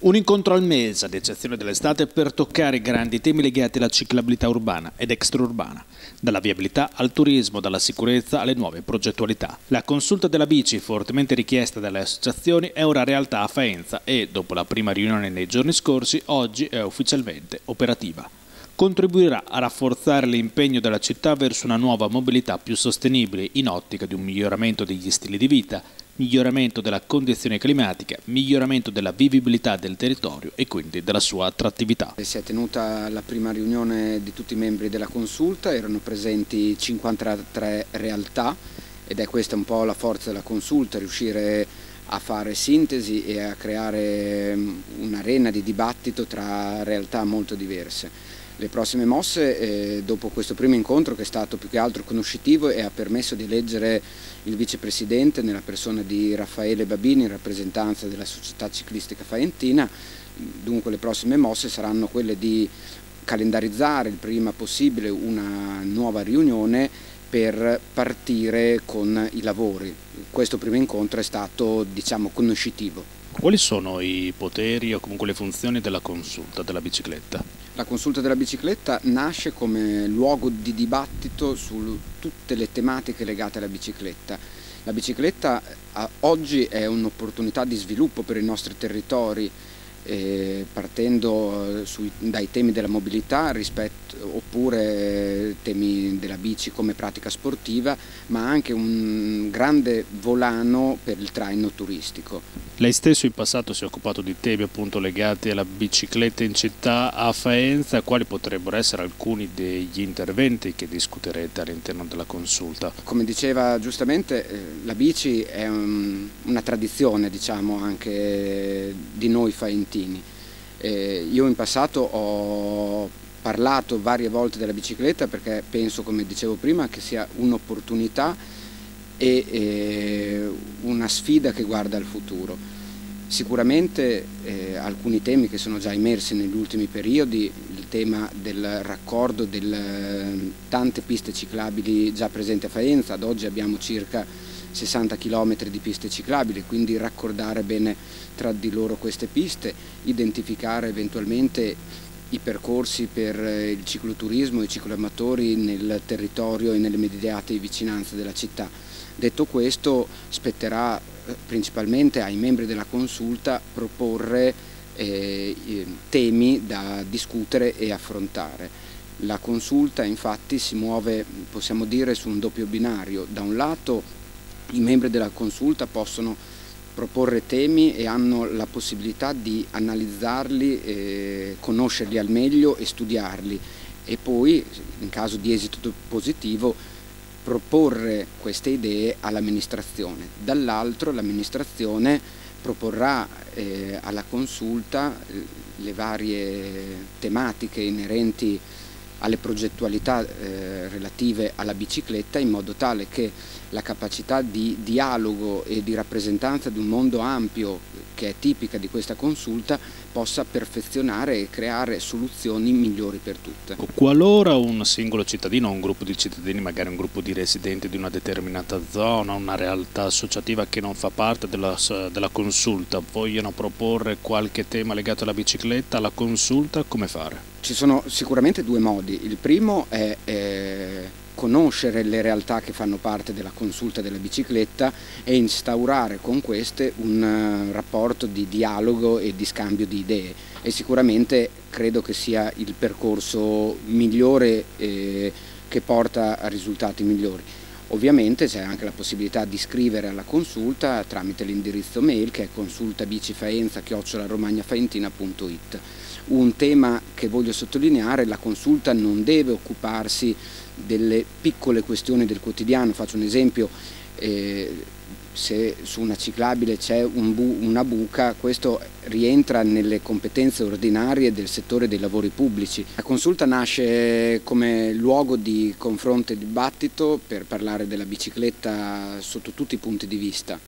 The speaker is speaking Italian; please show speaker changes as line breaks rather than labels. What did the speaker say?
Un incontro al mese, ad eccezione dell'estate, per toccare i grandi temi legati alla ciclabilità urbana ed extraurbana, dalla viabilità al turismo, dalla sicurezza alle nuove progettualità. La consulta della bici, fortemente richiesta dalle associazioni, è ora realtà a Faenza e, dopo la prima riunione nei giorni scorsi, oggi è ufficialmente operativa. Contribuirà a rafforzare l'impegno della città verso una nuova mobilità più sostenibile in ottica di un miglioramento degli stili di vita, miglioramento della condizione climatica, miglioramento della vivibilità del territorio e quindi della sua attrattività.
Si è tenuta la prima riunione di tutti i membri della consulta, erano presenti 53 realtà ed è questa un po' la forza della consulta, riuscire a fare sintesi e a creare un'arena di dibattito tra realtà molto diverse. Le prossime mosse, dopo questo primo incontro che è stato più che altro conoscitivo e ha permesso di eleggere il vicepresidente nella persona di Raffaele Babini in rappresentanza della Società Ciclistica Faentina, dunque le prossime mosse saranno quelle di calendarizzare il prima possibile una nuova riunione per partire con i lavori. Questo primo incontro è stato, diciamo, conoscitivo.
Quali sono i poteri o comunque le funzioni della consulta della bicicletta?
La consulta della bicicletta nasce come luogo di dibattito su tutte le tematiche legate alla bicicletta. La bicicletta oggi è un'opportunità di sviluppo per i nostri territori, partendo dai temi della mobilità oppure temi della bici come pratica sportiva, ma anche un grande volano per il traino turistico.
Lei stesso in passato si è occupato di temi appunto legati alla bicicletta in città a Faenza. Quali potrebbero essere alcuni degli interventi che discuterete all'interno della consulta?
Come diceva giustamente, la bici è una tradizione, diciamo, anche di noi faentini. Io in passato ho parlato varie volte della bicicletta perché penso, come dicevo prima, che sia un'opportunità e una sfida che guarda al futuro. Sicuramente alcuni temi che sono già emersi negli ultimi periodi, il tema del raccordo delle tante piste ciclabili già presenti a Faenza. Ad oggi abbiamo circa 60 km di piste ciclabili, quindi raccordare bene tra di loro queste piste, identificare eventualmente i percorsi per il cicloturismo e i cicloamatori nel territorio e nelle immediate vicinanze della città. Detto questo, spetterà principalmente ai membri della consulta proporre temi da discutere e affrontare. La consulta infatti si muove, possiamo dire, su un doppio binario. Da un lato i membri della consulta possono proporre temi e hanno la possibilità di analizzarli, conoscerli al meglio e studiarli e poi, in caso di esito positivo, proporre queste idee all'amministrazione. Dall'altro l'amministrazione proporrà alla consulta le varie tematiche inerenti alle progettualità relative alla bicicletta, in modo tale che la capacità di dialogo e di rappresentanza di un mondo ampio che è tipica di questa consulta possa perfezionare e creare soluzioni migliori per tutte.
Qualora un singolo cittadino o un gruppo di cittadini, magari un gruppo di residenti di una determinata zona, una realtà associativa che non fa parte della consulta, vogliono proporre qualche tema legato alla bicicletta alla consulta, come fare?
Ci sono sicuramente due modi. Il primo è conoscere le realtà che fanno parte della consulta della bicicletta e instaurare con queste un rapporto di dialogo e di scambio di idee, e sicuramente credo che sia il percorso migliore che porta a risultati migliori. Ovviamente c'è anche la possibilità di scrivere alla consulta tramite l'indirizzo mail che è consultabicifaenza@romagnafaentina.it. Un tema che voglio sottolineare: la consulta non deve occuparsi delle piccole questioni del quotidiano. Faccio un esempio: se su una ciclabile c'è una buca, questo rientra nelle competenze ordinarie del settore dei lavori pubblici. La consulta nasce come luogo di confronto e dibattito per parlare della bicicletta sotto tutti i punti di vista.